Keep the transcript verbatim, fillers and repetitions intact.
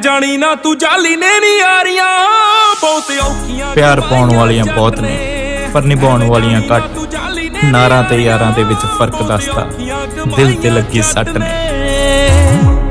जानी ना तू जाली ने नी यारियां बहुत औखियां प्यार पाउण वालियां बहुत ने पर निभाउण वालियां घट नारां ते यारां दे विच फर्क दसदा दिल ते लगी सट ने।